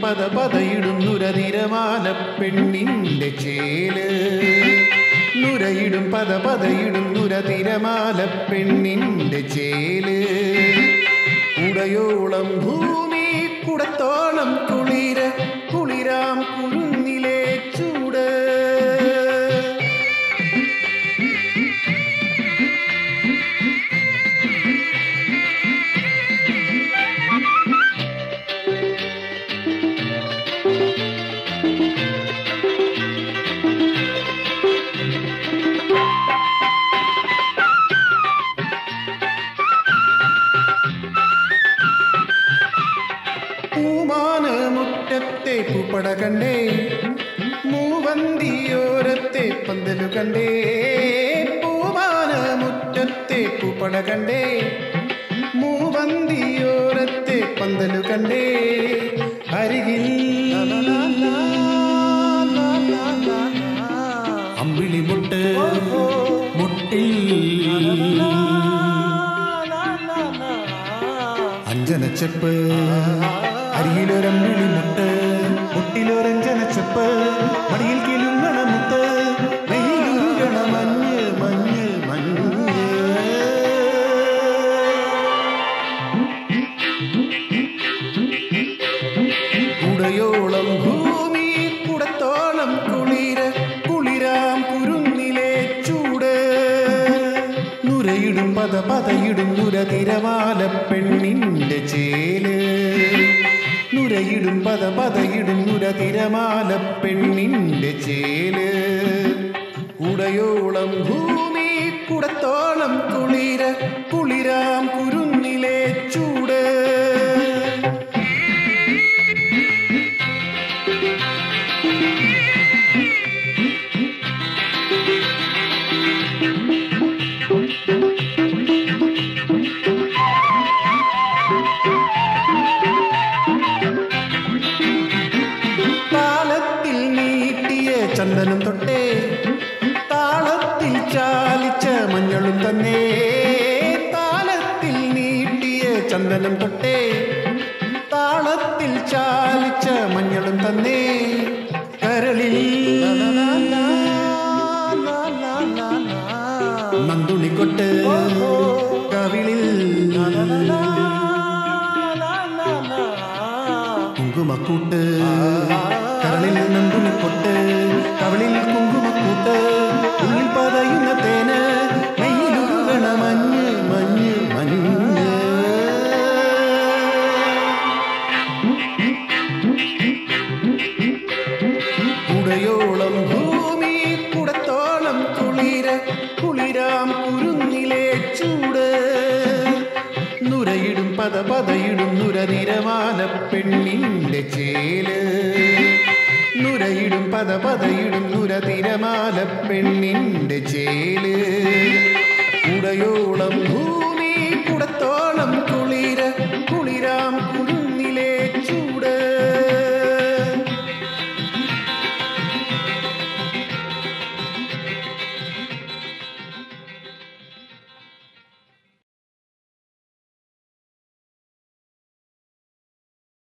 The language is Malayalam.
പത പതയിടും നുരതിരമാല പെണ്ണിൻ്റെ ചേല് നുരയിടും പത പതയിടും നുരതിരമാല പെണ്ണിൻ്റെ ചേല് കുടയോളം ഭൂമി കുടത്തോളം കുളിര കുളിരാം കുരുന്നിലെ ചൂട് മുറ്റത്തെ പൂപ്പട കണ്ടേ മൂവന്തിയോരത്തെ പന്തലു കണ്ടേ പൂവാന മുറ്റത്തെ പൂപ്പട കണ്ടേ മൂവന്തിയോരത്തെ പന്തലു കണ്ടേ അരികിൽ അമ്പിളി മുട്ട് മുട്ടിൽ അഞ്ജനച്ചെപ്പ് അരിയിലൊരമ്പിളി മുട്ട് മുട്ടിലൊരഞ്ജനച്ചെപ്പ് മടിയിൽ കിലുങ്ങണ മുത്ത് വെയിലുരുകണ മഞ്ഞ് മഞ്ഞ് മഞ്ഞ് കുടയോളം ഭൂമി കുടത്തോളം കുളിര കുളിരാം കുരുന്നിലെ ചൂട് നുരയിടും പത പതയിടും നുരതിരമാല പെണ്ണിൻ്റെ ചേല് നുരയിടും പത പതയിടും നുരതിരമാല പെണ്ണിൻ്റെ ചേല് കുടയോളം ഭൂമി കുടത്തോളം കുളിര കുളിരാം കുരുന്നിലെ ചൂട് ചന്ദനം തൊട്ടേ താളത്തിൽ ചാലിച്ച മഞ്ഞളും തന്നേ താളത്തിൽ നീട്ടിയ ചന്ദനം തൊട്ടേ താളത്തിൽ ചാലിച്ച മഞ്ഞളും തന്നേ കരളിൽ നന്ദുണിക്കൊട്ട് കവിളിൽ കുങ്കുമക്കൂട്ട് കരളിൽ നന്ദുണിക്കൊട്ട് കവിളിൽ കുങ്കുമക്കൂട്ട് ഉള്ളിൽ പതയുന്ന തേന് മെയ്യിലുരുകണ മഞ്ഞ് മഞ്ഞ് മഞ്ഞ് കുടയോളം ഭൂമി കുടത്തോളം കുളിര കുളിരാം കുരുന്നിലെ ചൂട് നുരയിടും പത പതയിടും നുരതിരമാല പെണ്ണിൻ്റെ ചേല് നുരയിടും പത പതയിടും നുരതിരമാല പെണ്ണിൻ്റെ ചേല് കുടയോളം ഭൂമി കുടത്തോളം